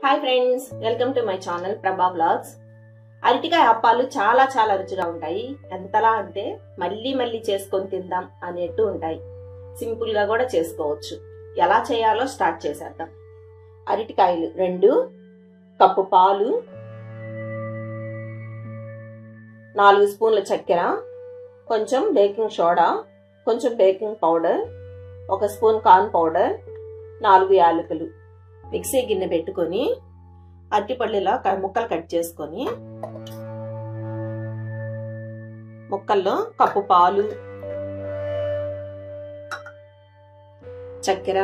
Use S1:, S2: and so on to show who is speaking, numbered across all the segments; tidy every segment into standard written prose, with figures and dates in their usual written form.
S1: Hi friends, welcome to my channel Prabha vlogs. అరటికాయ అప్పాలు చాలా చాలా రుచిగా ఉంటాయి. ఎంతలా అంటే మళ్ళీ మళ్ళీ చేసుకొని తిందాం అనేట్టు ఉంటాయి. సింపుల్ గా కూడా చేసుకోవచ్చు. ఎలా చేయాలో స్టార్ట్ చేసేద్దాం. అరటికాయలు 2, కప్పు పాలు, 4 స్పూన్ల చక్కెర, కొంచెం బేకింగ్ సోడా, కొంచెం baking powder, 1 spoon corn powder, 4 యాలకులు. మిక్సీ గిన్నె పెట్టుకొని అరటిపళ్ళులా ముక్కలు కట్ చేసుకొని ముక్కల్లో కప్పు పాలు, చక్కెర,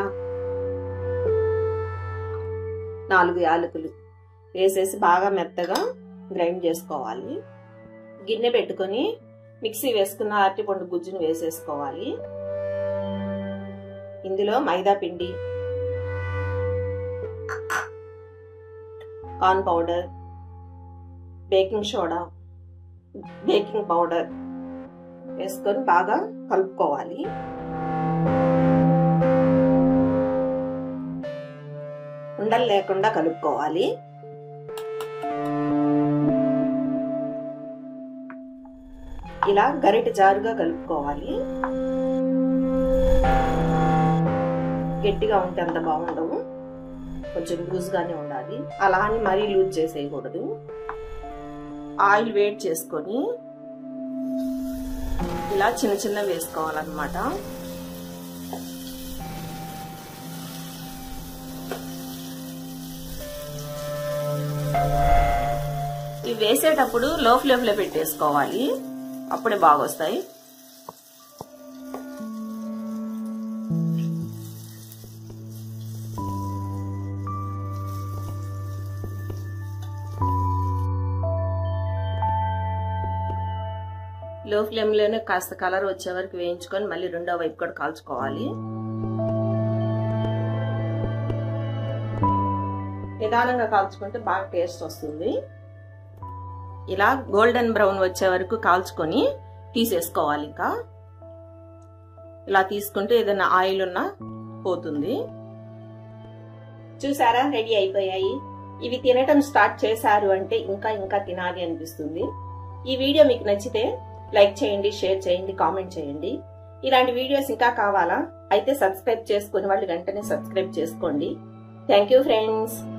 S1: 4 యాలకులు వేసేసి బాగా మెత్తగా గ్రైండ్ చేసుకోవాలి. గిన్నె పెట్టుకొని మిక్సీ వేసుకున్న అరటిపండు గుజ్జును వేసేసుకోవాలి. ఇందులో మైదా పిండి, corn powder, baking soda, baking powder వేసుకొని బాగా కలుపుకోవాలి. ఉండలు లేకుండా కలుపుకోవాలి. ఇలా గరిటె జారుగా కలుపుకోవాలి. గట్టిగా ఉంటే అంత బాగుండవు, కొంచెం లూజ్ గానే ఉండాలి. అలా అని మరీ లూజ్ చేసేయకూడదు. ఆయిల్ వేడి చేసుకొని ఇలా చిన్న చిన్న వేసుకోవాలన్నమాట. ఇవి వేసేటప్పుడు లో ఫ్లేమ్ లో పెట్టేసుకోవాలి, అప్పుడే బాగా వస్తాయి. లో ఫ్లేమ్ లోనే కాస్త కలర్ వచ్చే వరకు వేయించుకొని మళ్ళీ రెండో వైపు కూడా కాల్చుకోవాలి. నిదానంగా కాల్చుకుంటే బాగా టేస్ట్ వస్తుంది. ఇలా గోల్డెన్ బ్రౌన్ వచ్చే వరకు కాల్చుకొని తీసేసుకోవాలి. ఇంకా ఇలా తీసుకుంటే ఏదైనా ఆయిల్ ఉన్నా పోతుంది. చూసారా, రెడీ అయిపోయాయి. ఇవి తినటం స్టార్ట్ చేశారు అంటే ఇంకా ఇంకా తినాలి అనిపిస్తుంది. ఈ వీడియో మీకు నచ్చితే లైక్ చేయండి, షేర్ చేయండి, కామెంట్ చేయండి. ఇలాంటి వీడియోస్ ఇంకా కావాలా అయితే సబ్స్క్రైబ్ చేసుకుని వాళ్ళు వెంటనే సబ్స్క్రైబ్ చేసుకోండి. Thank you friends.